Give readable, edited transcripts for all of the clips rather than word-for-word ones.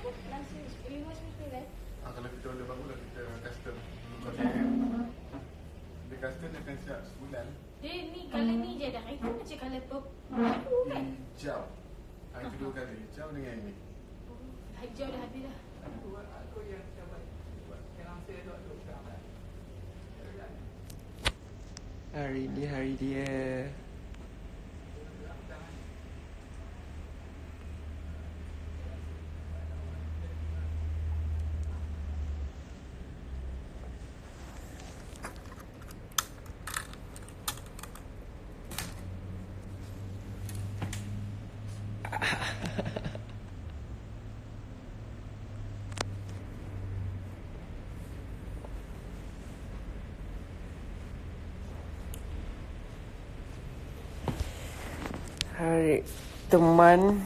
Langsung 599. Kalau kita order baru lah, kita custom. Dia custom dia akan siap sebulan. Dia ni colour ni je dah. Itu macam colour baru kan? Hijau. Itu dua kali, hijau dengan ini. Hijau dah habis dah. Aku yang dapat yang saya dok sekarang. Hari dia. Hari teman.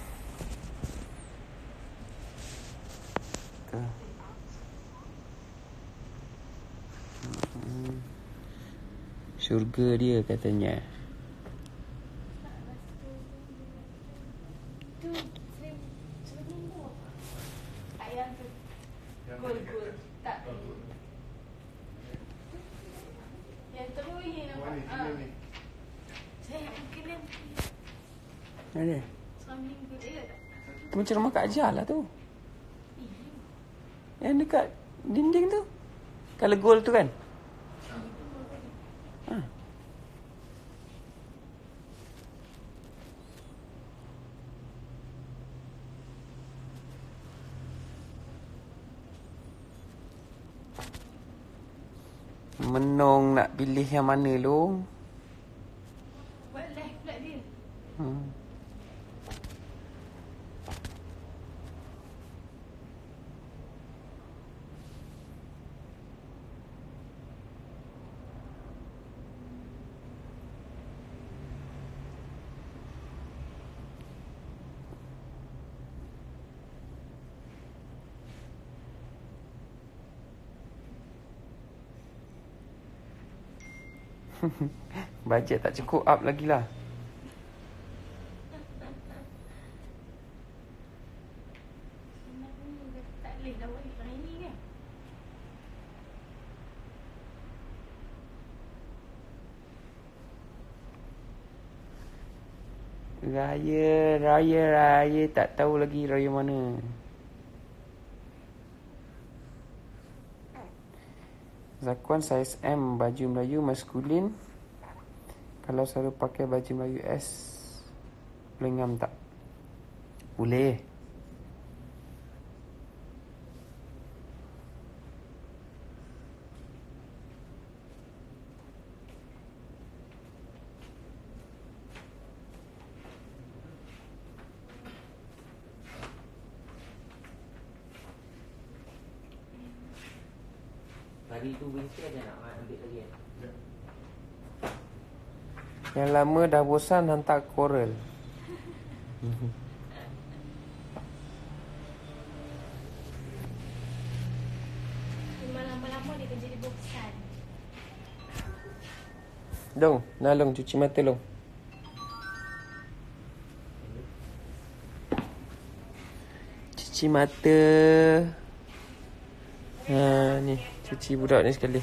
Syurga dia katanya. Tu Selangor. Ayam tu. Gol. Tak. Yang terus ni nampak. Saya kena Mana? Samping tu dia tak? Tu macam rumah Kak Ajah lah tu. Yang dekat dinding tu. Kalau gol tu kan? Ha. Menong nak pilih yang mana lu? Buat live pula dia. Bajet tak cukup up lagi lah. Tak boleh dah buat hari ni kan? Raya tak tahu lagi raya mana. Zakuan saiz M, baju Melayu maskulin. Kalau selalu pakai baju Melayu S, boleh ngam tak? Boleh. Hari tu winter ada nak ambil lagi kan? Yang lama dah bosan hantar koral. Memang lama-lama dia akan jadi bosan. Dong, Long cuci mata Long. Cuci mata. Ha ni, cuci budak ni sekali.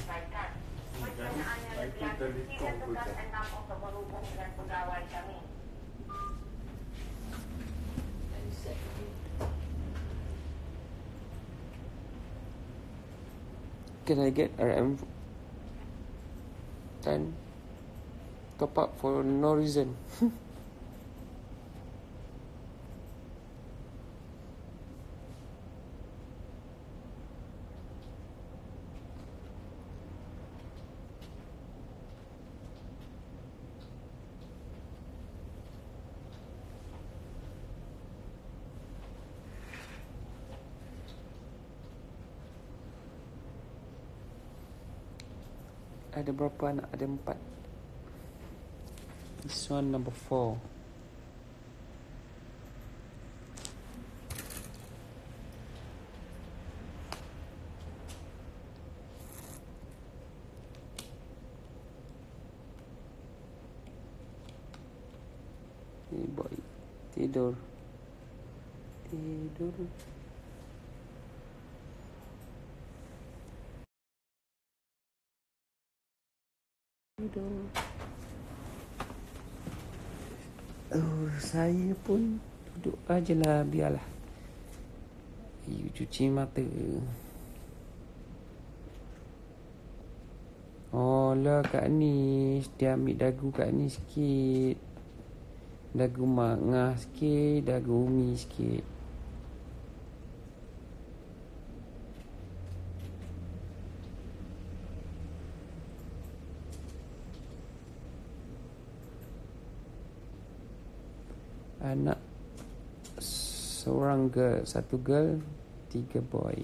Can I get RM10 top up for no reason? Ada berapa anak? Ada 4. This one number 4. Hey boy, tidur. duduk. Saya pun duduk aje lah, biarlah. You cuci mata. Oh lah Kak Nis, dia ambil dagu Kak Nis sikit. Dagu Mak Ngah sikit, dagu Umi sikit. Anak seorang girl, 1 girl, 3 boy.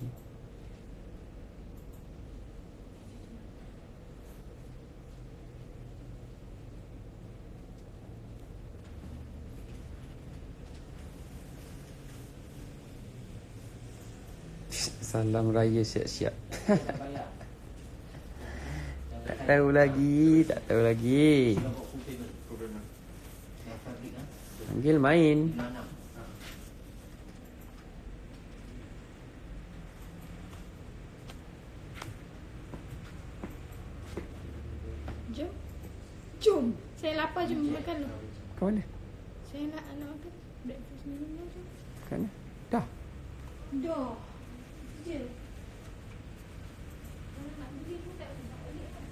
Salam raya siap-siap. Bayar. Tak tahu lagi, tak tahu lagi. Problem. Panggil main. 56. Jom. Jom. Saya lapar, jom makan dulu. Kau mana? Saya nak makan breakfast ni dulu. Jom. Kat mana? Dah. Dah. Je. Kalau nak beli pun tak boleh kan.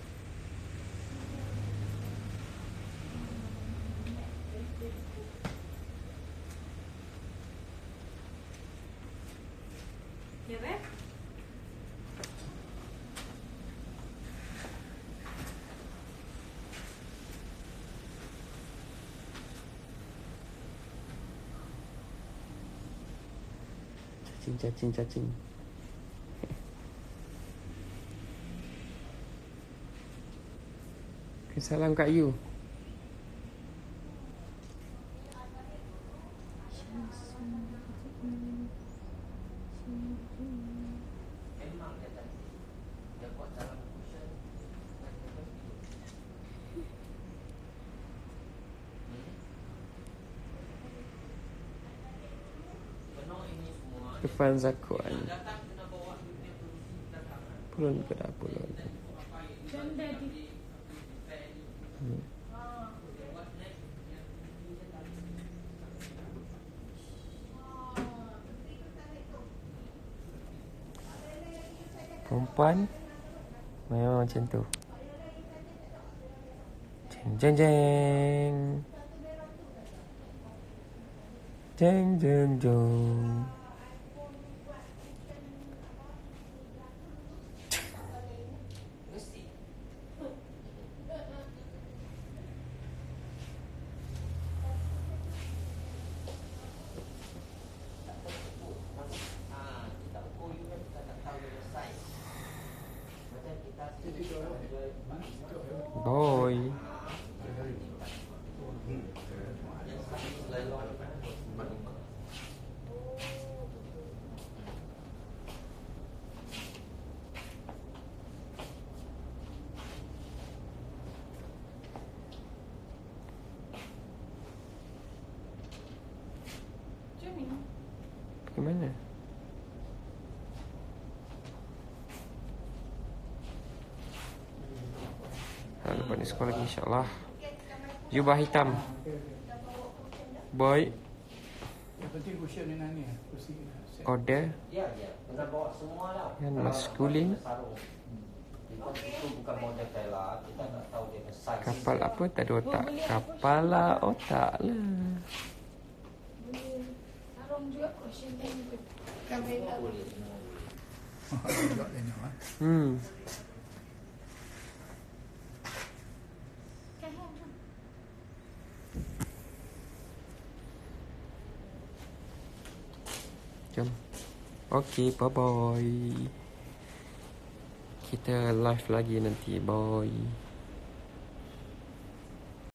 Ya, Beb? Cacing. Salam Kak Yu. Memang dia tadi. Dia buat dalam cushion. Penuh ini semua. Irfan Zakuan. Datang kena bawa dunia produksi datang. Pulun ke dah pulun. Jom, Daddy. Perempuan memang macam tu. Jeng jeng jeng. Jeng jeng jeng. Boy. Jom ni. Pergi mana? Lepas ni sekolah lagi insyaAllah. Jubah hitam. Boy. Yang penting cushion dengan ni. Kursi kita. Order. Ya. Kena bawa semua lah. Yang maskulin. Itu bukan model Bella. Kita tak tahu dia size. Kapal apa tak ada otak? Kapal lah otak lah. Boleh sarung juga cushion kan. Semua boleh. Tak lena lah. Kan, jom. Jom. Okay, bye-bye. Kita live lagi nanti. Bye.